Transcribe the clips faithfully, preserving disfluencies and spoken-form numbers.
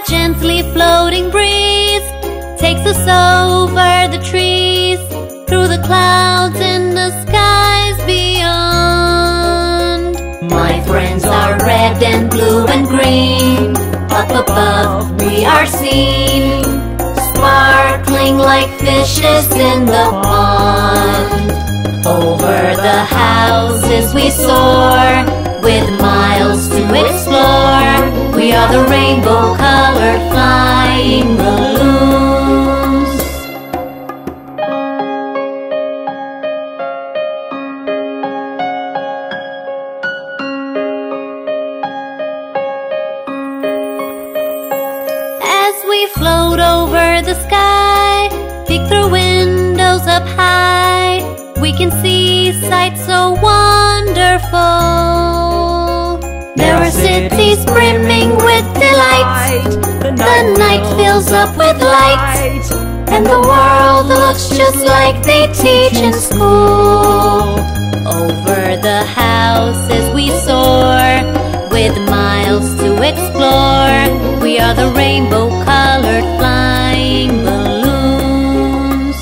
gently floating breeze takes us over the trees, through the clouds in the skies beyond. My friends are red and blue and green, up above we are seen, sparkling like fishes in the pond. Over the houses we soar, with miles to explore. We are the rainbow-colored flying balloons. As we float over the sky, peek through windows up high, we can see sights so wonderful. There are cities brimming with delight, the night fills up with light, and the world looks just like they teach in school. Over the houses we soar, with miles to explore. We are the rainbow-colored flying balloons.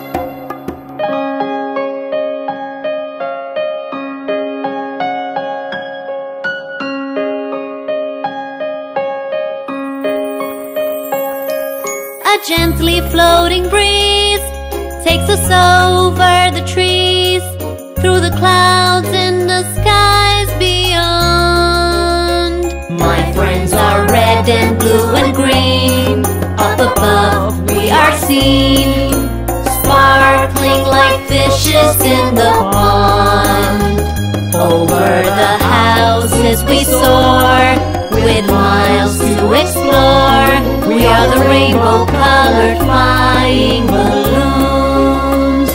A gently floating breeze takes us over the trees, through the clouds in the skies beyond. My friends are red and blue and green, up above we are seen, sparkling like fishes in the pond. Over the houses we soar, with miles to explore. We are the rainbow-colored flying balloons.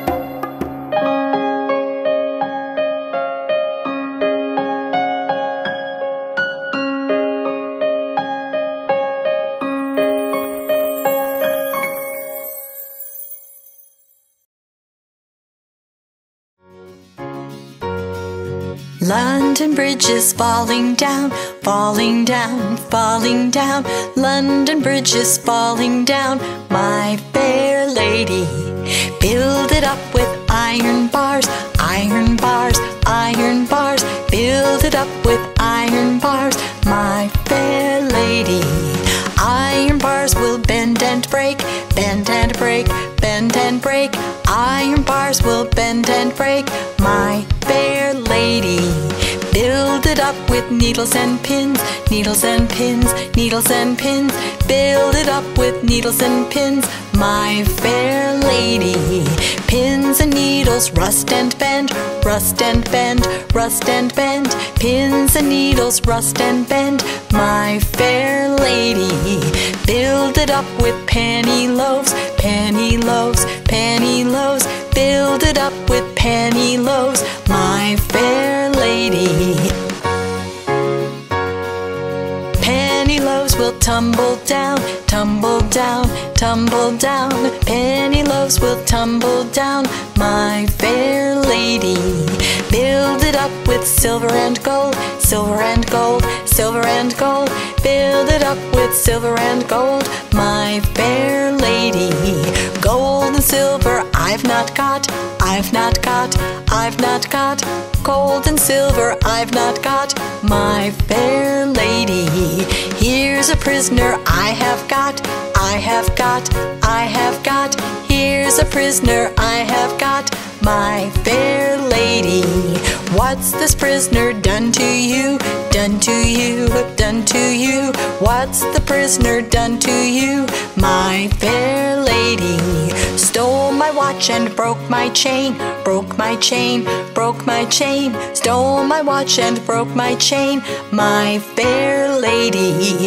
London Bridge is falling down, falling down, falling down. London Bridge is falling down, my fair lady. Build it up with iron bars, iron bars, iron bars. Build it up with iron bars, my fair lady. Iron bars will bend and break, bend and break, bend and break. Iron bars will bend and break, my fair lady. Build it up with needles and pins, needles and pins, needles and pins. Build it up with needles and pins, my fair lady. Pins and needles rust and bend, rust and bend, rust and bend. Pins and needles rust and bend, my fair lady. Build it up with penny loaves, penny loaves, penny loaves. Build it up with penny loaves, my fair lady. Penny loaves will tumble down, tumble down, tumble down. Penny loaves will tumble down, my fair lady. Build it up with silver and gold, silver and gold, silver and gold. Build it up with silver and gold, my fair lady. Gold and silver I've not got, I've not got, I've not got. Gold and silver I've not got, my fair lady. Here's a prisoner I have got, I have got, I have got. Here's a prisoner I have got, my fair lady. What's this prisoner done to you, done to you, done to you? What's the prisoner done to you, my fair lady? Stole my watch and broke my chain, broke my chain, broke my chain. Stole my watch and broke my chain, my fair lady.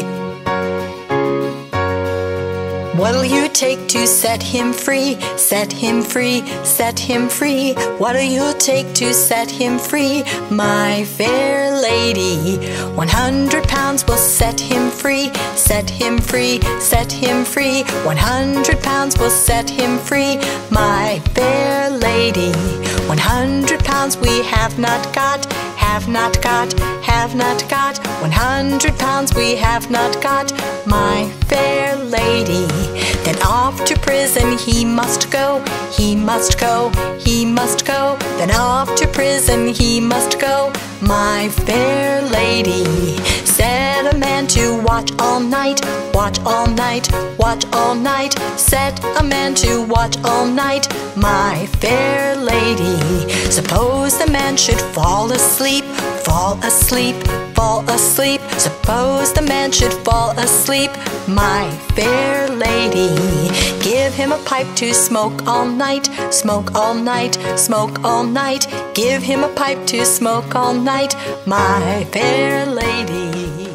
What'll you take to set him free? Set him free, set him free. What'll you take to set him free, my fair lady? One hundred pounds will set him free, set him free, set him free. One hundred pounds will set him free, my fair lady. One hundred pounds we have not got, have have not got, have not got. One hundred pounds we have not got, my fair lady. Then off to prison he must go, he must go, he must go. Then off to prison he must go, my fair lady. Set a man to watch all night, watch all night, watch all night. Set a man to watch all night, my fair lady. Suppose the man should fall asleep, fall asleep, fall asleep. Suppose the man should fall asleep, my fair lady. Give him a pipe to smoke all night, smoke all night, smoke all night. Give him a pipe to smoke all night, my fair lady.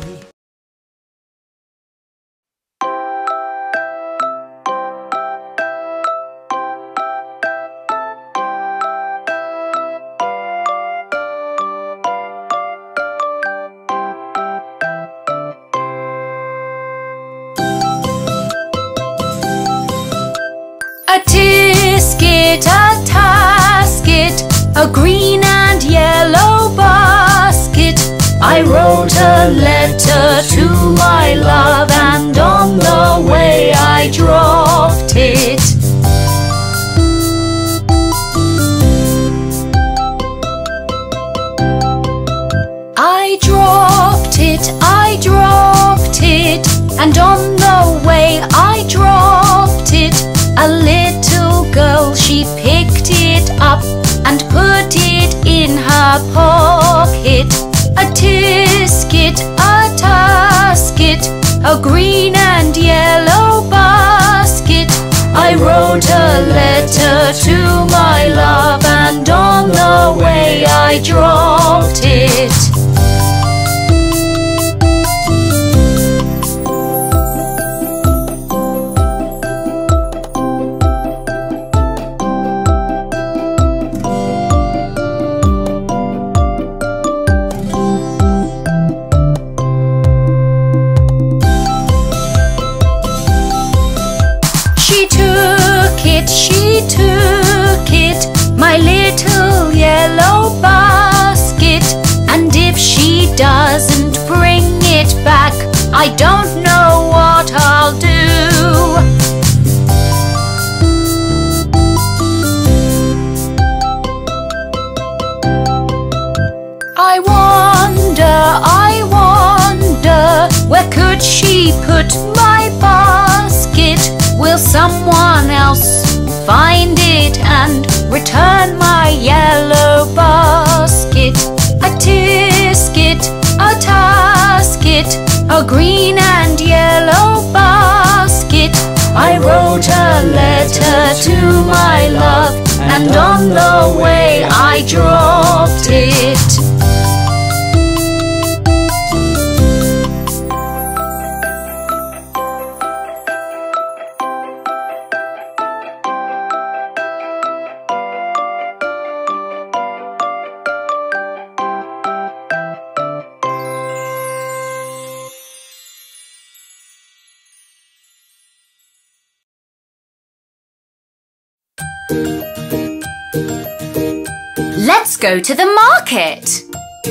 A tisket, a tasket, a green and yellow basket. I wrote a letter to my love, and on the way I dropped it. I dropped it, I dropped it, and on the way I dropped it. A little girl, she picked it up and put it in her pocket. A tisket, a tasket, a green and yellow basket. I wrote a letter to my love, and on the way I dropped it. She took it, my little yellow basket. And if she doesn't bring it back, I don't know what I'll do. I wonder, I wonder, where could she put my basket? Will someone else find it and return my yellow basket? A tisket, a tasket, a green and yellow basket. I wrote a letter to my love, and on the way I dropped it. Let's go to the market.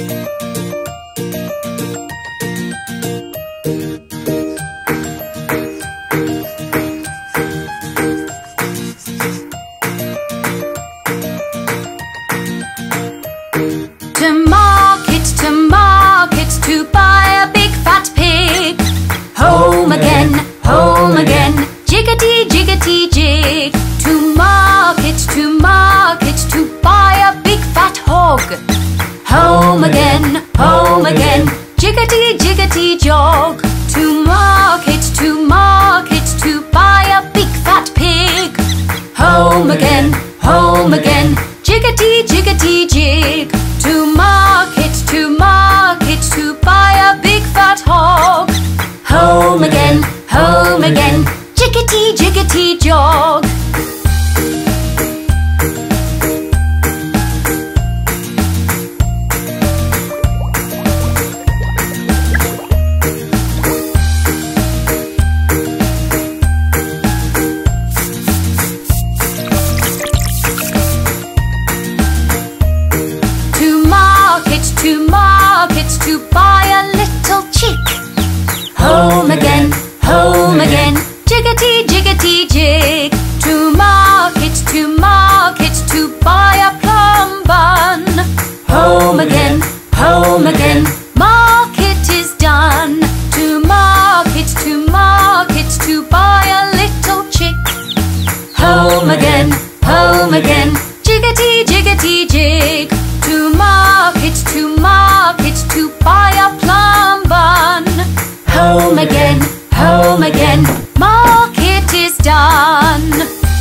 To market, to market, to buy a big fat pig. Home again, home again, jiggity, jiggity, jig. To market, to market, to buy a big fat hog. Home again, home again, jiggity, jiggity, jog. To market, to market, to buy a big fat pig. Home again, home again, jiggity, jiggity, jig. To market, to market, to buy a big fat hog. Home again, home again, jiggity, jiggity, jog. home again, home again. Jiggity, jiggity, jig. To market, to market, to buy a plum bun. Home again, home again. Market is done.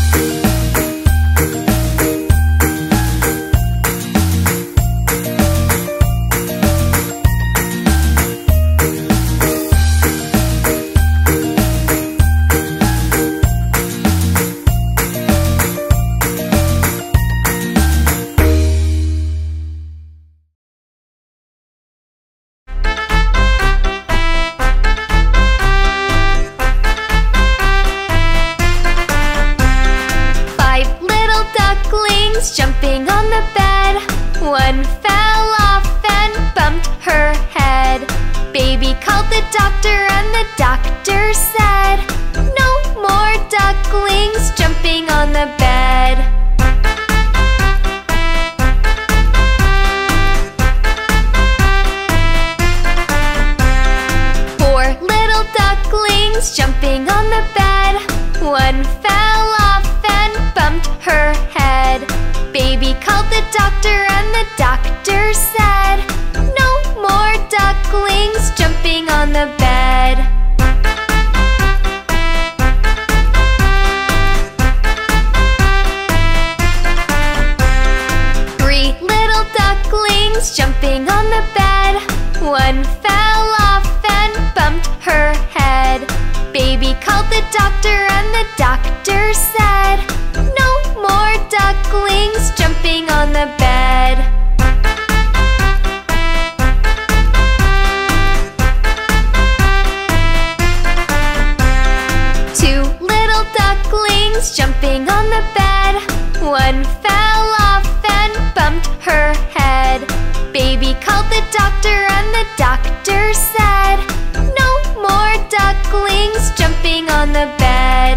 Jumping on the bed, one fell off and bumped her head. Baby called the doctor and the doctor said, no more ducklings jumping on the bed. Four little ducklings jumping on the bed, one fell off and bumped her head. Baby called the doctor and the doctor said, no more ducklings jumping on the bed. Three little ducklings jumping on the bed, one fell off and bumped her head. Baby called the doctor and the doctor said, no more ducklings jumping on the bed. Two little ducklings jumping on the bed, one fell off and bumped her head. Baby called the doctor and the doctor said, no more ducklings jumping on the bed.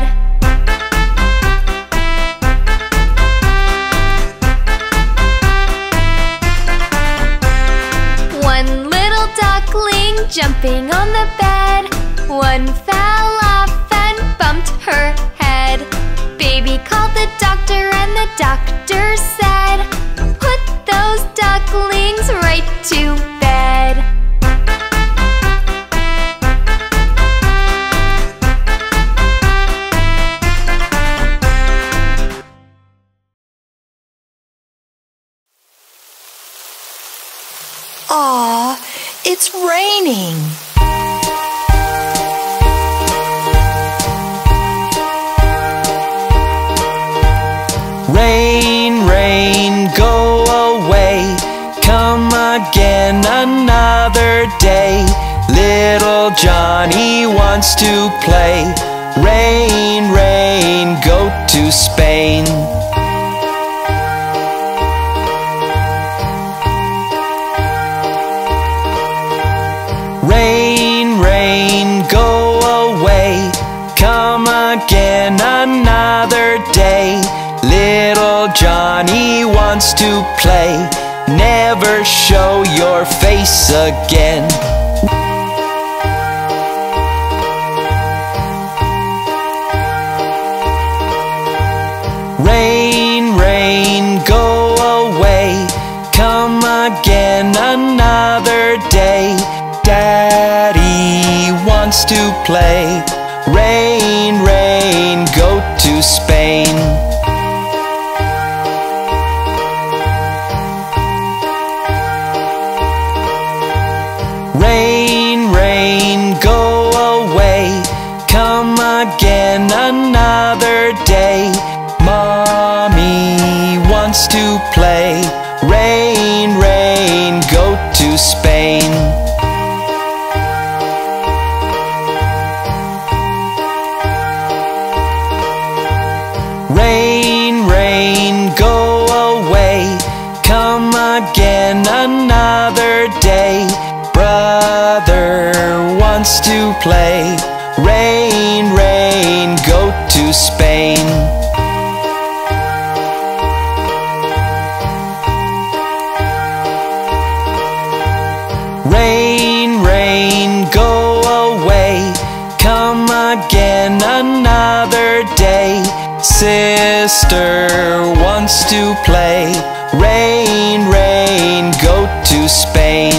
One little duckling jumping on the bed, one fell off and bumped her head. Baby called the doctor and the doctor said, put those ducklings right to bed. Aw, it's raining. Rain, rain, go away. Come again another day. Little Johnny wants to play. Rain, rain, go to Spain. Rain, rain, go away. Come again another day. Little Johnny wants to play. Never show your face again. Rain, rain, go away. Come again another day. Daddy wants to play. Rain, rain, go to Spain. Rain, rain, go away. Come again another day. Mommy wants to play. Rain, rain, go to Spain. Rain, rain, go away. Come again another day. Brother wants to play. Rain, rain, go to Spain. Rain, rain, go away. Come again another day. Sister wants to play. Rain, rain, go to Spain.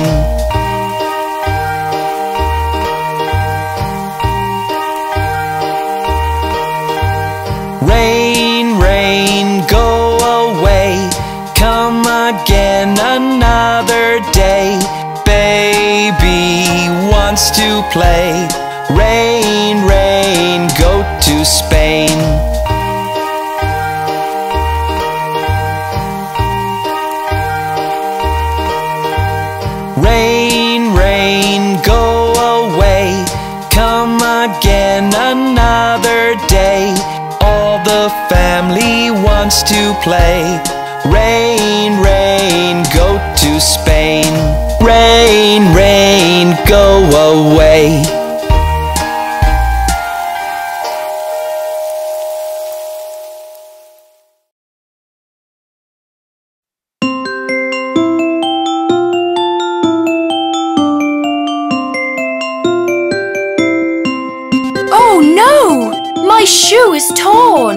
Rain, rain, go away. Come again another day. Baby wants to play. Rain, rain, go to Spain. Rain, rain, go away. Come again another day. All the family wants to play. Rain, rain, go to Spain. Rain, rain, go away. Oh no! My shoe is torn!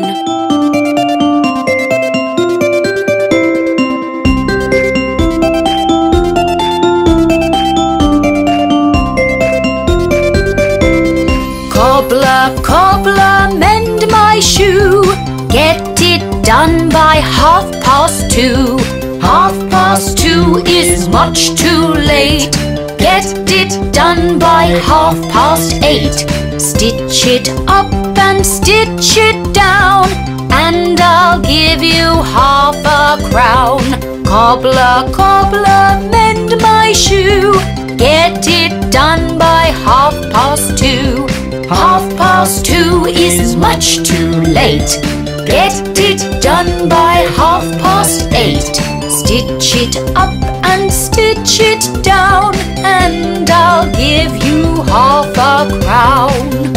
Cobbler, cobbler, mend my shoe. Get it done by half past two. Half past two is much too late. Get it done by half past eight. Stitch it up and stitch it down, and I'll give you half a crown. Cobbler, cobbler, mend my shoe. Get it done by half past two. Half past two is much too late. Get it done by half past eight. Stitch it up and stitch it down, and I'll give you half a crown.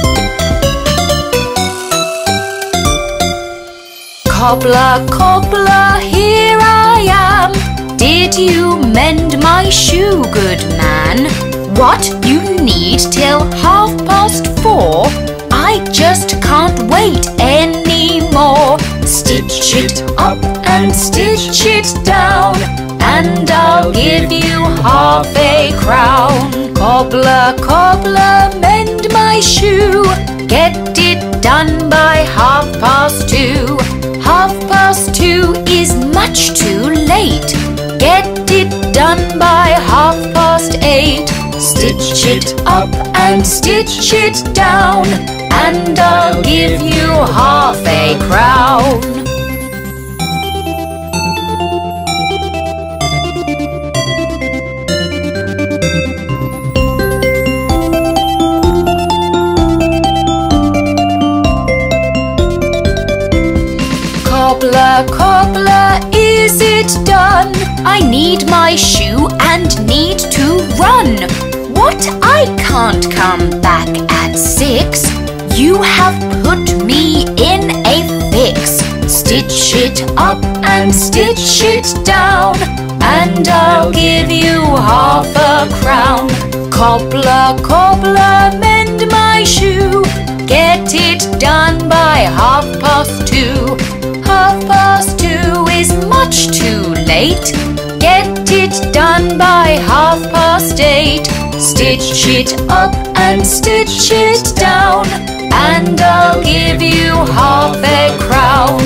Cobbler, cobbler, here I am. Did you mend my shoe, good man? What, you need till half past four? I just can't wait anymore. Stitch it up and stitch it down, and I'll give you half a crown. Cobbler, cobbler, mend my shoe. Get it done by half past two. Half past two is much too late. Get it done by half past eight. Stitch it up and stitch it down, and I'll give you half a crown. Cobbler, cobbler, is it done? I need my shoe and need to run. What, I can't come back at six? You have put me in a fix. Stitch it up and stitch it down, and I'll give you half a crown. Cobbler, cobbler, mend my shoe. Get it done by half past two. Half past two is much too late. Get it done by half past eight. Stitch it up and stitch it down, and I'll give you half a crown.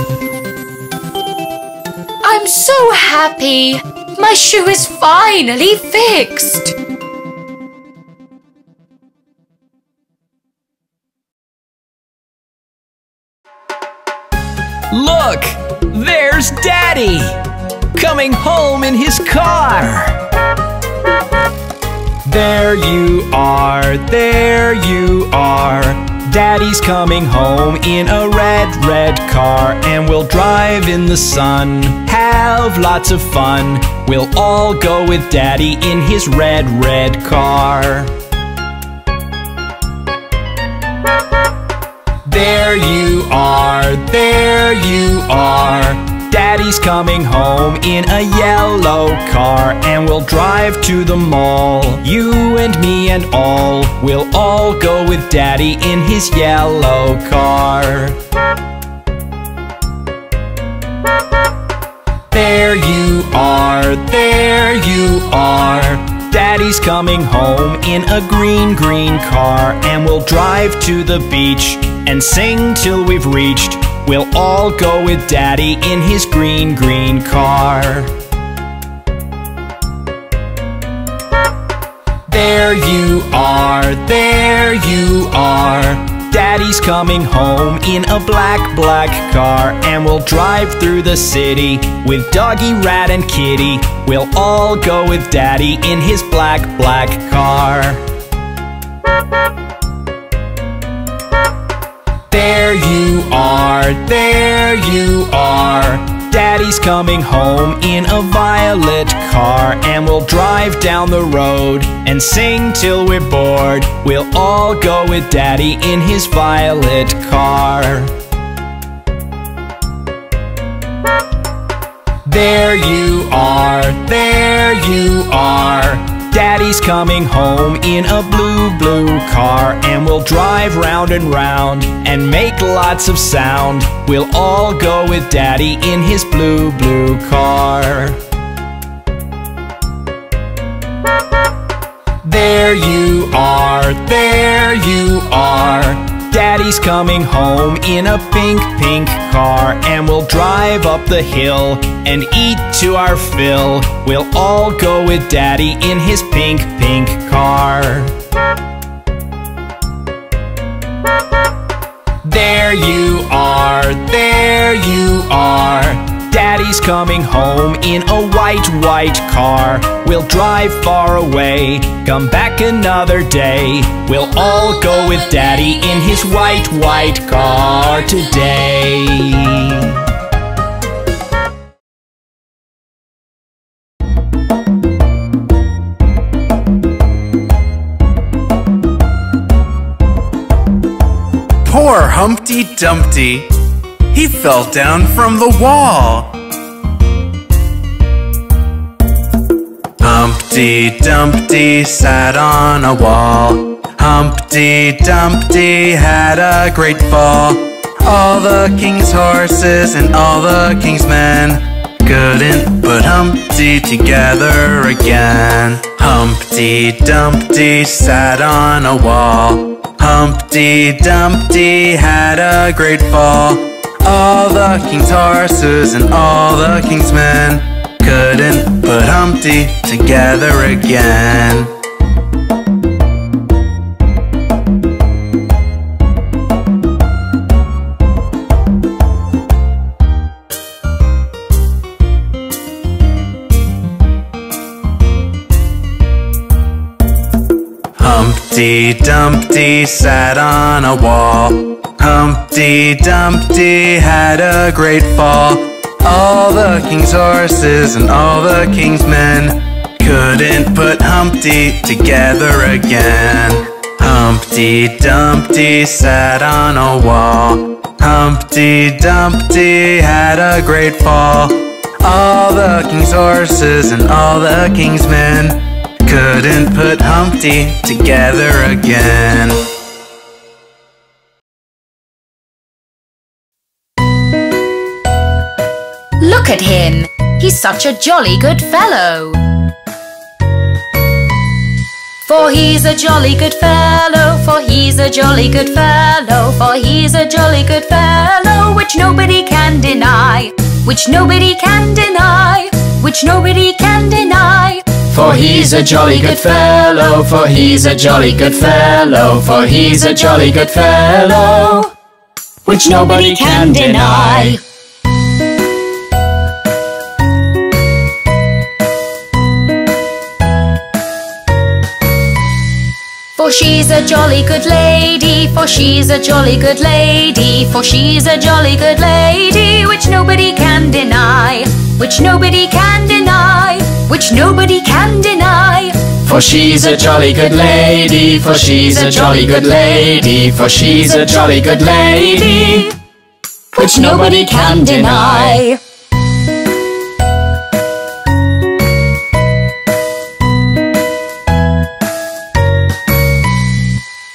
I'm so happy! My shoe is finally fixed! Look! There's Daddy! Coming home in his car! There you are, there you are. Daddy's coming home in a red, red car, and we'll drive in the sun, have lots of fun. We'll all go with Daddy in his red, red car. There you are, there you are. Daddy's coming home in a yellow car, and we'll drive to the mall. You and me and all, we'll all go with Daddy in his yellow car. There you are, there you are. Daddy's coming home in a green, green car, and we'll drive to the beach and sing till we've reached. We'll all go with Daddy in his green, green car. There you are, there you are. Daddy's coming home in a black, black car, and we'll drive through the city with Doggy, Rat, and Kitty. We'll all go with Daddy in his black, black car. There you are, there you are. Daddy's coming home in a violet car, and we'll drive down the road and sing till we're bored. We'll all go with Daddy in his violet car. There you are, there you are. Daddy's coming home in a blue, blue car, and we'll drive round and round and make lots of sound. We'll all go with Daddy in his blue, blue car. There you are, there you are. Daddy's coming home in a pink, pink car, and we'll drive up the hill and eat to our fill. We'll all go with Daddy in his pink, pink car. There you are, there you are. Daddy's coming home in a white, white car. We'll drive far away, come back another day. We'll all go with Daddy in his white, white car today. Poor Humpty Dumpty, he fell down from the wall. Humpty Dumpty sat on a wall. Humpty Dumpty had a great fall. All the king's horses and all the king's men couldn't put Humpty together again. Humpty Dumpty sat on a wall. Humpty Dumpty had a great fall. All the king's horses and all the king's men couldn't put Humpty together again. Humpty Dumpty sat on a wall. Humpty Dumpty had a great fall. All the king's horses and all the king's men couldn't put Humpty together again. Humpty Dumpty sat on a wall. Humpty Dumpty had a great fall. All the king's horses and all the king's men couldn't put Humpty together again. Look at him! He's such a jolly good fellow. For he's a jolly good fellow, for he's a jolly good fellow, for he's a jolly good fellow, which nobody can deny, which nobody can deny, which nobody can deny. For he's a jolly good fellow, for he's a jolly good fellow, for he's a jolly good fellow, which nobody can deny. For she's a jolly good lady, for she's a jolly good lady, for she's a jolly good lady, which nobody can deny, which nobody can deny, which nobody can deny. For she's a jolly good lady, for she's a jolly good lady, for she's a jolly good lady, which nobody can deny.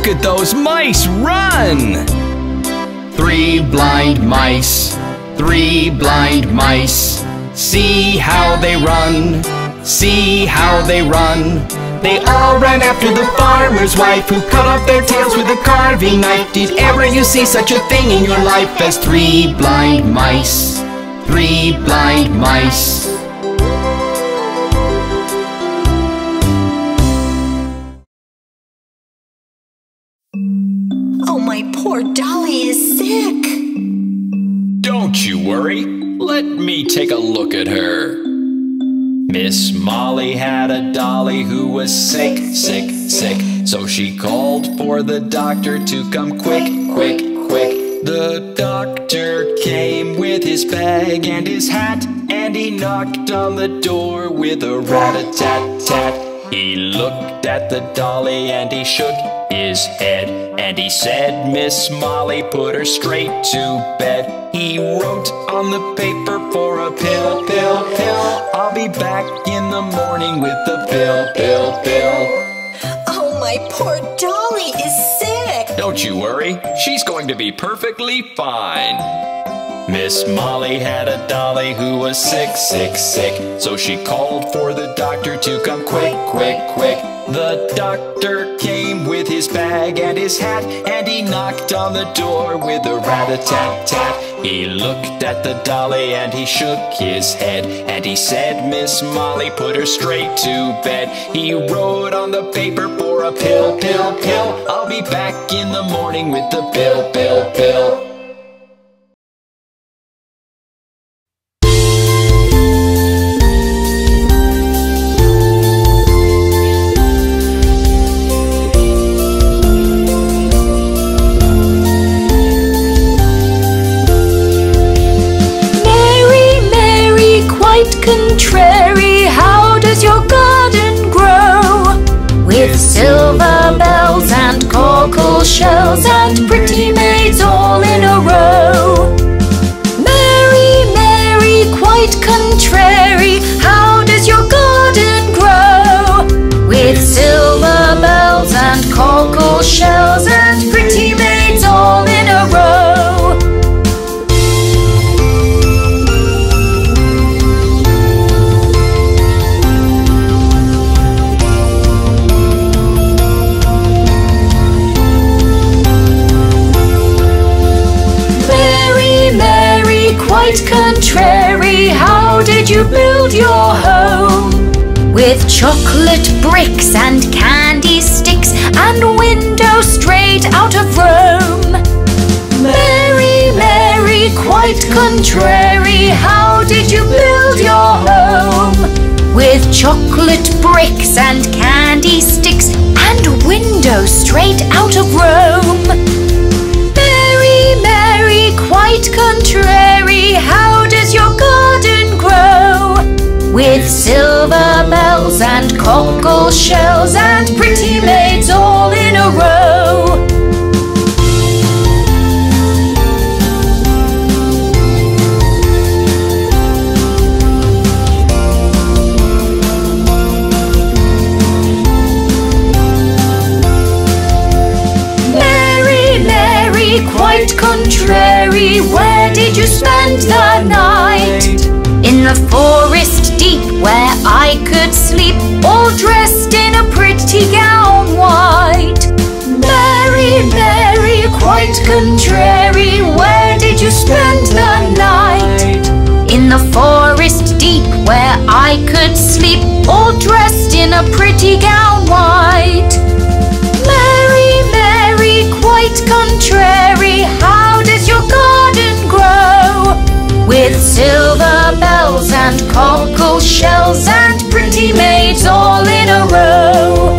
Look at those mice run! Three blind mice, three blind mice. See how they run, see how they run. They all ran after the farmer's wife, who cut off their tails with a carving knife. Did ever you see such a thing in your life as three blind mice? Three blind mice. Oh, my poor dolly is sick. Don't you worry. Let me take a look at her. Miss Molly had a dolly who was sick, sick, sick. So she called for the doctor to come quick, quick, quick. The doctor came with his bag and his hat, and he knocked on the door with a rat-a-tat-tat. He looked at the dolly and he shook his head, and he said, Miss Molly, put her straight to bed. He wrote on the paper for a pill, pill, pill. I'll be back in the morning with the pill, pill, pill. Oh, my poor dolly is sick. Don't you worry, she's going to be perfectly fine. Miss Molly had a dolly who was sick, sick, sick. So she called for the doctor to come quick, quick, quick. The doctor came with his bag and his hat, and he knocked on the door with a rat-a-tat-tat. He looked at the dolly and he shook his head, and he said, Miss Molly, put her straight to bed. He wrote on the paper for a pill, pill, pill. I'll be back in the morning with the pill, pill, pill. Contrary, how does your garden grow? With silver bells and cockle shells and pretty maids all in a row. Mary, Mary, quite contrary, how does your garden grow? With silver bells and cockle shells and pretty maids all in a row. Quite contrary, how did you build your home? With chocolate bricks and candy sticks and windows straight out of Rome. Mary, Mary, quite contrary, how did you build your home? With chocolate bricks and candy sticks and windows straight out of Rome. Mary, Mary, quite contrary, how does your garden grow? With silver bells and cockle shells and pretty maids all in a row. Quite contrary, where did you spend the night? In the forest deep where I could sleep, all dressed in a pretty gown white. Mary, Mary, quite contrary, where did you spend the night? In the forest deep where I could sleep, all dressed in a pretty gown white. Mary, Mary, quite contrary, how does your garden grow? With silver bells and cockle shells and pretty maids all in a row.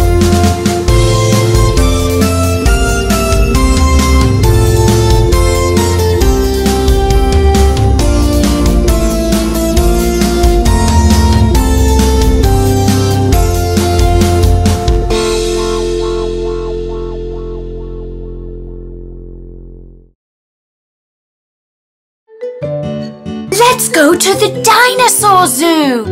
Let's go to the dinosaur zoo!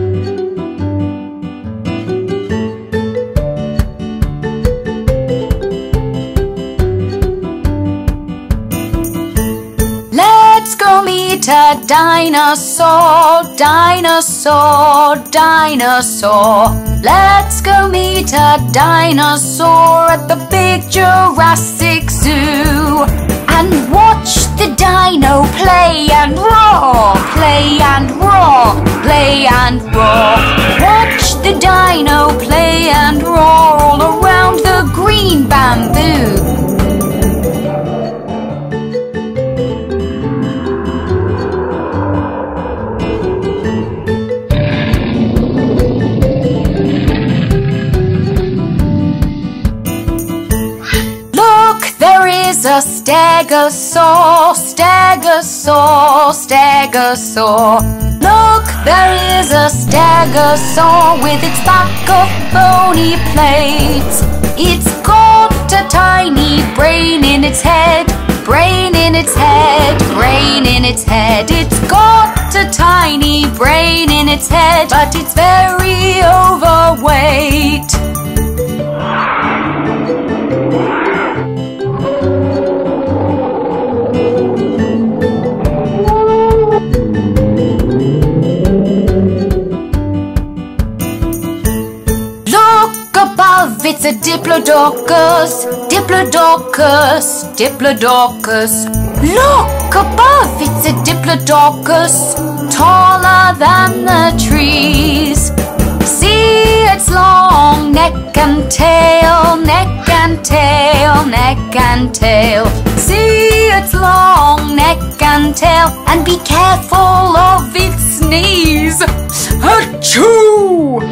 go meet a dinosaur, dinosaur, dinosaur. Let's go meet a dinosaur at the big Jurassic Zoo and watch the dino play and roar, play and roar, play and roar. Watch the dino play and roar all around the green bamboo. A stegosaur, stegosaur, stegosaur. Look, there is a stegosaur with its back of bony plates. It's got a tiny brain in its head, brain in its head, brain in its head. It's got a tiny brain in its head, but it's very overweight. It's a diplodocus, diplodocus, diplodocus. Look above, it's a diplodocus, taller than the trees. See its long neck and tail, neck and tail, neck and tail. See its long neck and tail, and be careful of its knees. Achoo!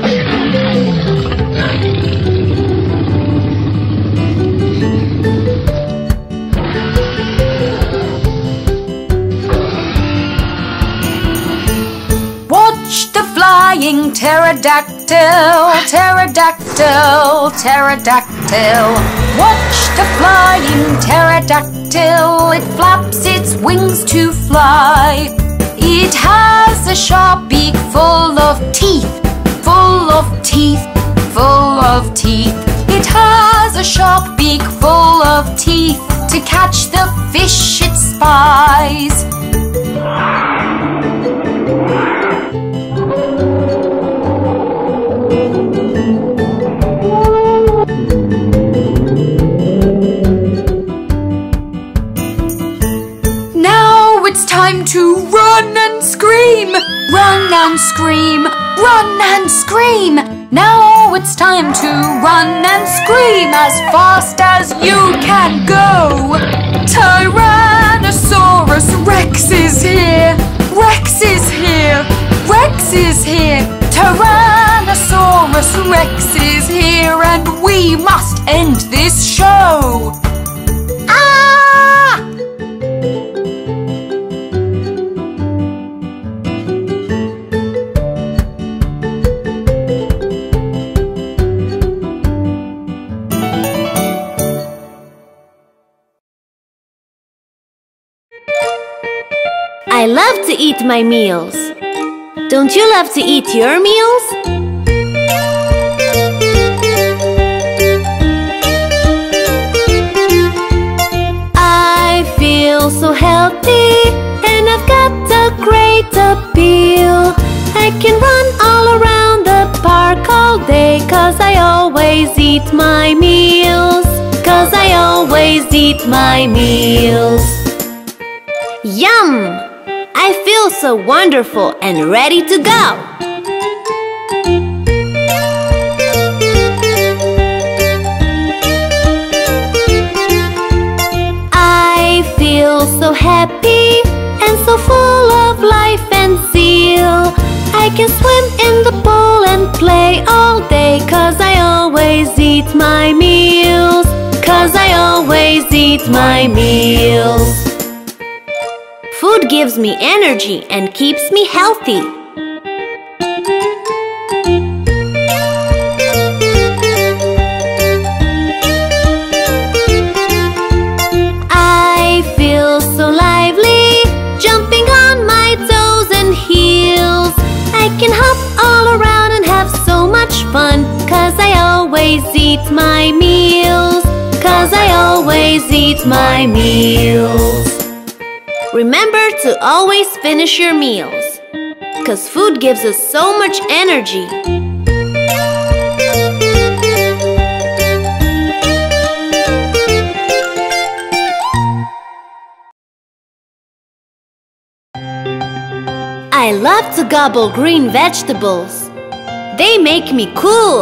Flying pterodactyl, pterodactyl, pterodactyl. Watch the flying pterodactyl. It flaps its wings to fly. It has a sharp beak full of teeth, full of teeth, full of teeth. It has a sharp beak full of teeth to catch the fish it spies. Time to run and scream, run and scream, run and scream. Now it's time to run and scream as fast as you can go. Tyrannosaurus Rex is here, Rex is here, Rex is here. Tyrannosaurus Rex is here, and we must end this show. I love to eat my meals. Don't you love to eat your meals? I feel so healthy and I've got a great appeal. I can run all around the park all day, 'cause I always eat my meals, 'cause I always eat my meals. Yum! I feel so wonderful and ready to go. I feel so happy and so full of life and zeal. I can swim in the pool and play all day, 'cause I always eat my meals, 'cause I always eat my meals. Food gives me energy and keeps me healthy. I feel so lively, jumping on my toes and heels. I can hop all around and have so much fun, 'cause I always eat my meals, 'cause I always eat my meals. Remember to always finish your meals, 'cause food gives us so much energy. I love to gobble green vegetables. They make me cool.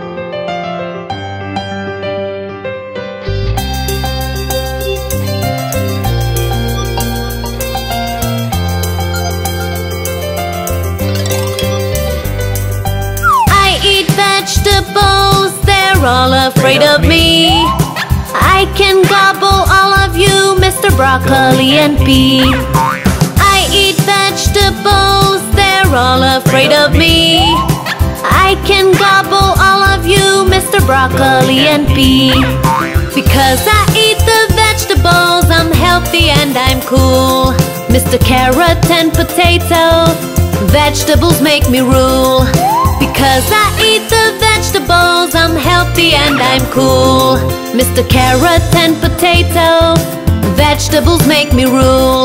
I eat vegetables, they're all afraid of me. I can gobble all of you, Mister Broccoli and Pea. I eat vegetables, they're all afraid of me. I can gobble all of you, Mister Broccoli and Pea. Because I eat the vegetables, I'm healthy and I'm cool. Mister Carrot and Potato, vegetables make me rule. Because I eat the vegetables, I'm healthy and I'm cool. Mister Carrot and Potato, vegetables make me rule.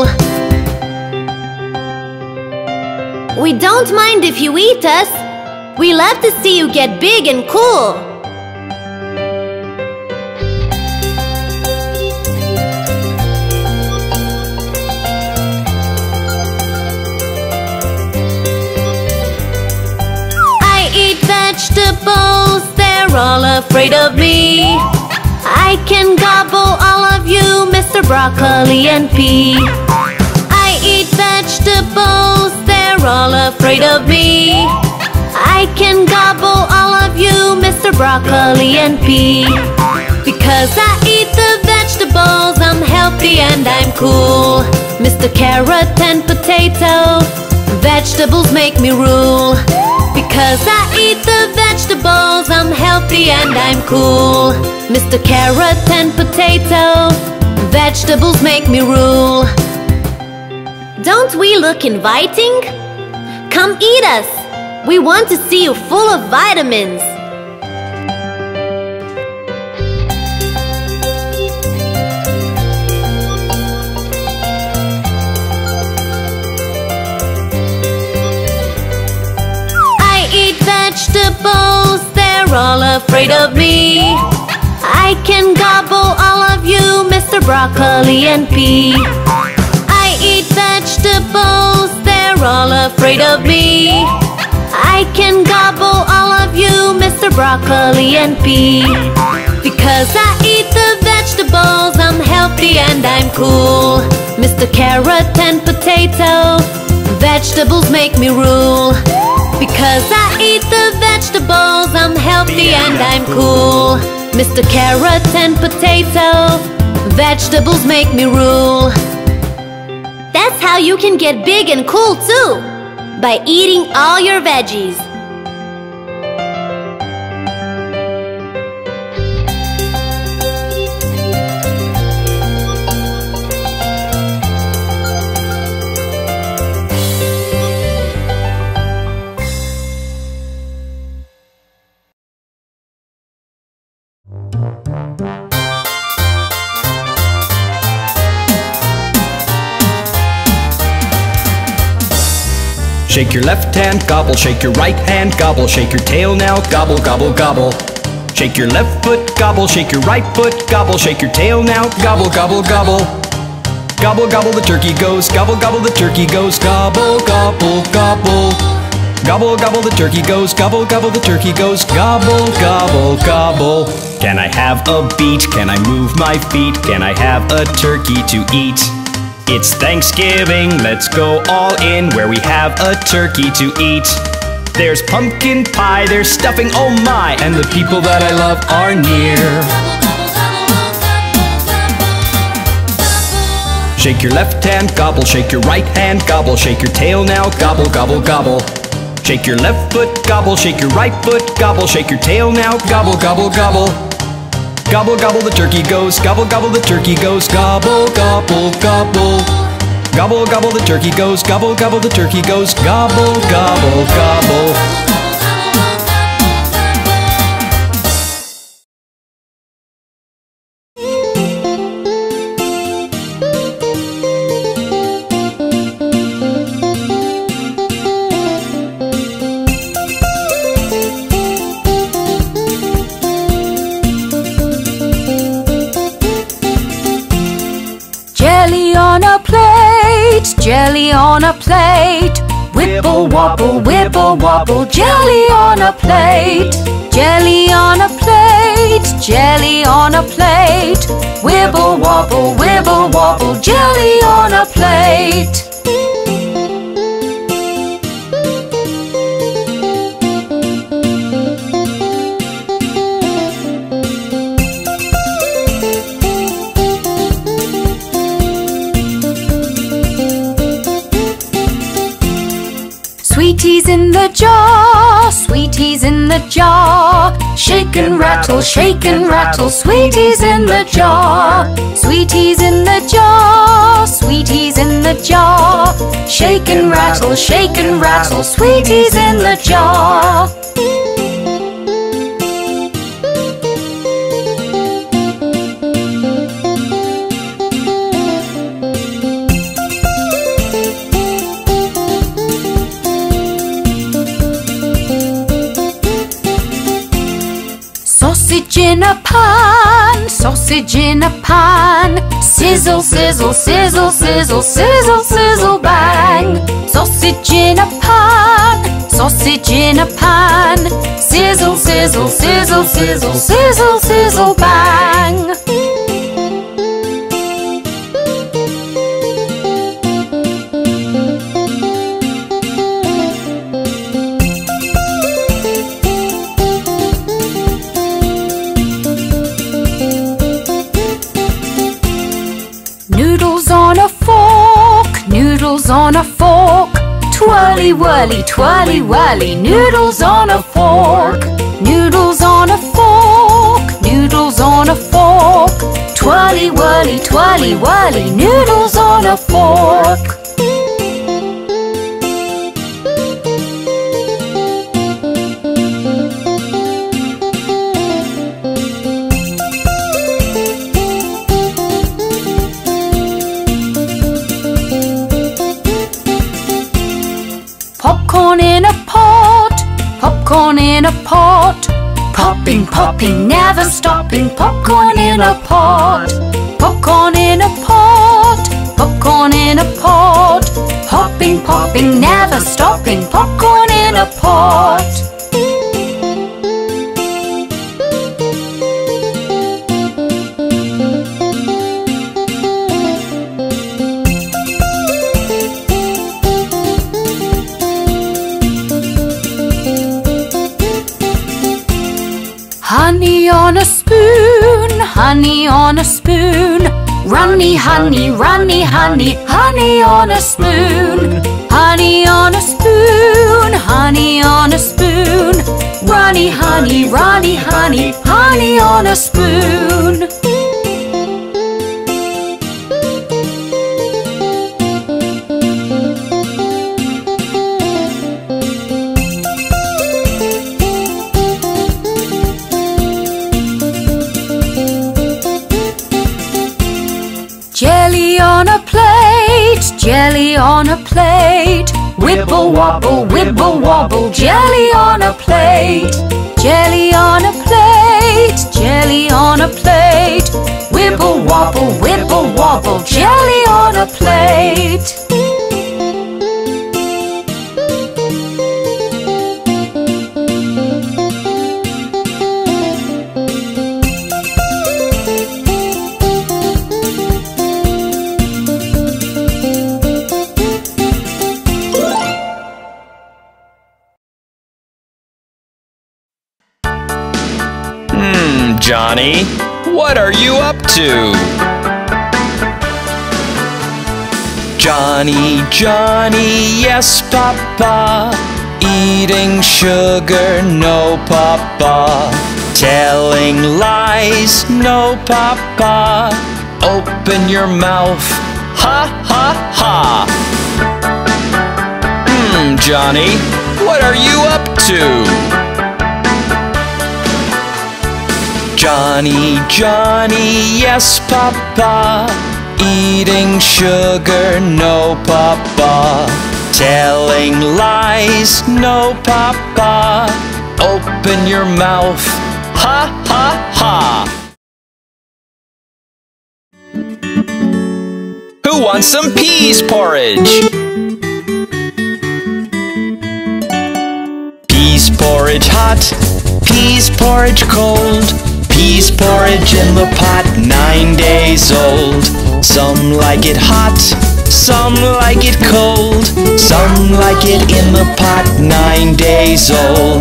We don't mind if you eat us. We love to see you get big and cool. I eat vegetables, they're all afraid of me. I can gobble all of you, Mister Broccoli and Pea. I eat vegetables, they're all afraid of me. I can gobble all of you, Mister Broccoli and Pea. Because I eat the vegetables, I'm healthy and I'm cool. Mister Carrot and Potato, vegetables make me rule. Because I eat the vegetables, I'm healthy and I'm cool. Mister Carrot and Potato, vegetables make me rule. Don't we look inviting? Come eat us! We want to see you full of vitamins. I eat vegetables, they're all afraid of me. I can gobble all of you, Mister Broccoli and Pea. I eat vegetables, they're all afraid of me. I can gobble all of you, Mister Broccoli and Pea. Because I eat the vegetables, I'm healthy and I'm cool. Mister Carrot and Potato, vegetables make me rule. Because I eat the vegetables, I'm healthy and I'm cool. Mister Carrot and Potato, vegetables make me rule. That's how you can get big and cool too, by eating all your veggies. Shake your left hand, gobble, shake your right hand, gobble, shake your tail now, gobble, gobble, gobble. Shake your left foot, gobble, shake your right foot, gobble, shake your tail now, gobble, gobble, gobble. Gobble, gobble, the turkey goes, gobble, gobble, the turkey goes, gobble, gobble, gobble. Gobble, gobble, the turkey goes, gobble, gobble, the turkey goes, gobble, gobble, gobble. Can I have a beat? Can I move my feet? Can I have a turkey to eat? It's Thanksgiving, let's go all in where we have a turkey to eat. There's pumpkin pie, there's stuffing, oh my, and the people that I love are near. Shake your left hand, gobble, shake your right hand, gobble, shake your tail now, gobble, gobble, gobble. Shake your left foot, gobble, shake your right foot, gobble, shake your tail now, gobble, gobble, gobble. Gobble, gobble, the turkey goes, gobble, gobble, the turkey goes, gobble, gobble, gobble. Gobble, gobble, the turkey goes, gobble, gobble, the turkey goes, gobble, gobble, gobble. jelly on a plate. Wibble wobble, wibble wobble, jelly on a plate. Jelly on a plate, jelly on a plate. Wibble wobble, wibble wobble, jelly on a plate. Sweeties in the jar, sweeties in the jar. Shake and rattle, shake and rattle, sweeties in the jar. Sweeties in the jar, sweeties in the jar. Shake and rattle, shake and rattle, sweeties in the jar. Sausage in a pan, sausage in a pan. Sizzle, sizzle, sizzle, sizzle, sizzle, sizzle, bang. Sausage in a pan, sausage in a pan. Sizzle, sizzle, sizzle, sizzle, sizzle, sizzle, bang. Noodles on a fork, noodles on a fork. Twirly whirly, twirly whirly, noodles on a fork. Noodles on a fork, noodles on a fork. Twirly whirly, twirly whirly, noodles on a fork. Popcorn in a pot, popcorn in a pot. Popping, popping, never stopping, popcorn in a pot. Popcorn in a pot, popcorn in a pot. Popping, popping, never stopping, popcorn in a pot. Honey on a spoon, honey on a spoon. Runny honey, runny honey, honey on a spoon. Honey on a spoon, honey on a spoon. Runny honey, runny honey, honey on a spoon. Jelly on a plate, jelly on a plate. Wibble wobble, wibble wobble, jelly on a plate. Jelly on a plate, jelly on a plate. Wibble wobble, wibble wobble, jelly on a plate. Johnny, what are you up to? Johnny, Johnny, yes, Papa. Eating sugar, no, Papa. Telling lies, no, Papa. Open your mouth, ha, ha, ha. Hmm, Johnny, what are you up to? Johnny, Johnny, yes, Papa. Eating sugar, no, Papa. Telling lies, no, Papa. Open your mouth, ha, ha, ha. Who wants some peas porridge? Peas porridge hot, peas porridge cold. Peas porridge in the pot, nine days old. Some like it hot, some like it cold. Some like it in the pot, nine days old.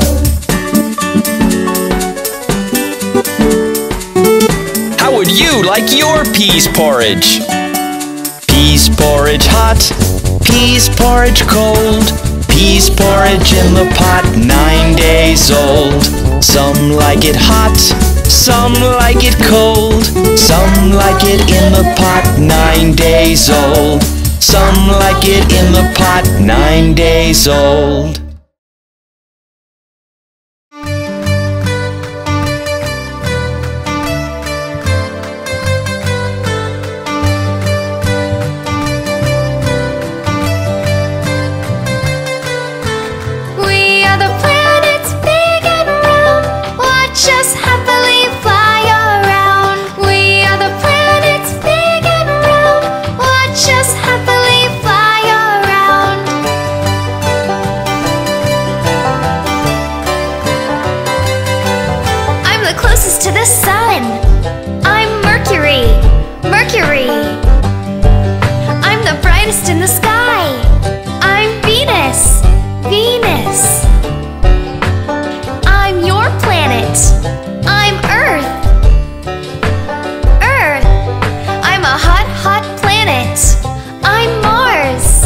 How would you like your peas porridge? Peas porridge hot, peas porridge cold. Peas porridge in the pot, nine days old. Some like it hot, some like it cold. Some like it in the pot, nine days old. Some like it in the pot, nine days old. To the sun. I'm Mercury, Mercury. I'm the brightest in the sky. I'm Venus, Venus. I'm your planet. I'm Earth, Earth. I'm a hot, hot planet. I'm Mars,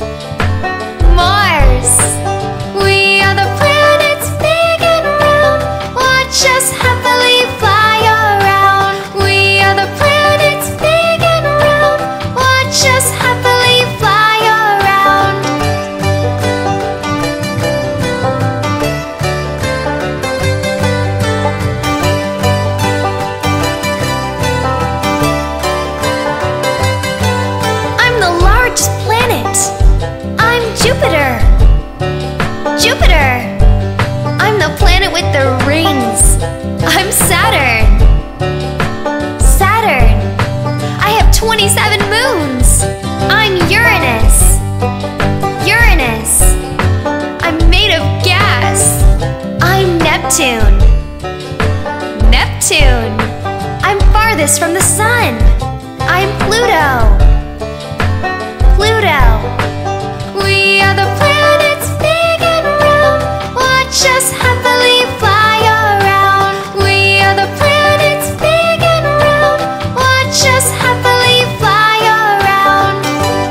Mars. We are the planets big and round. Watch us happily fly around. We are the planets big and round. Watch us happily fly around. I'm the largest planet. I'm Jupiter, Jupiter. I'm the planet with the rings. I'm Saturn, Saturn. I have twenty-seven moons. I'm Uranus, Uranus. I'm made of gas. I'm Neptune, Neptune. I'm farthest from the sun. I'm Pluto, Pluto. We are the planets big and round. Watch us happily fly around. We are the planets big and round. Watch us happily fly around.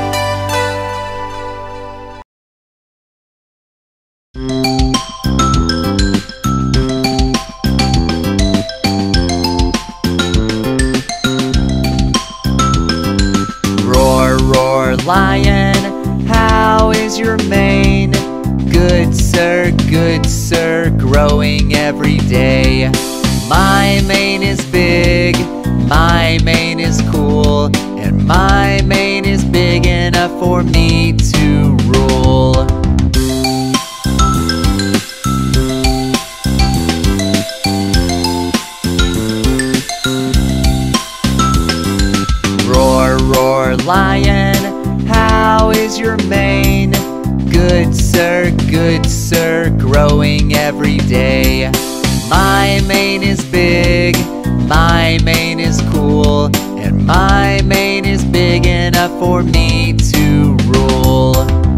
Roar, roar, lion, how is your mane? Good sir, good sir, growing every day. My mane is big, my mane is cool, and my mane is big enough for me to rule. Roar, roar, lion, how is your mane? Good sir, good sir, growing every day. My mane is big, my mane is cool, and my mane is big enough for me to rule.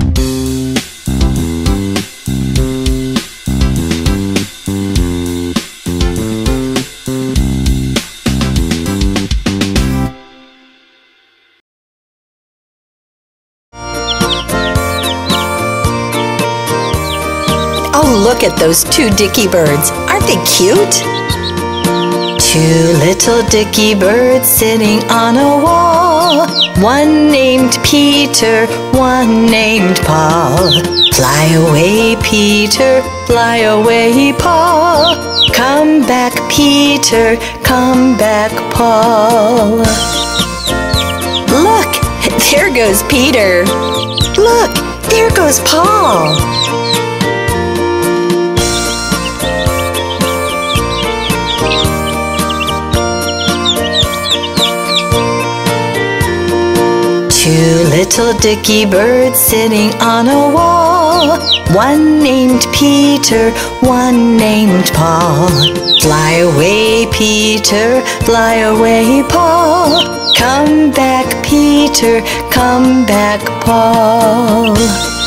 Oh, look at those two dicky birds. Aren't they cute? Two little dicky birds sitting on a wall. One named Peter, one named Paul. Fly away, Peter, fly away, Paul. Come back, Peter, come back, Paul. Look, there goes Peter. Look, there goes Paul. Two little dicky birds sitting on a wall. One named Peter, one named Paul. Fly away, Peter, fly away, Paul. Come back, Peter, come back, Paul.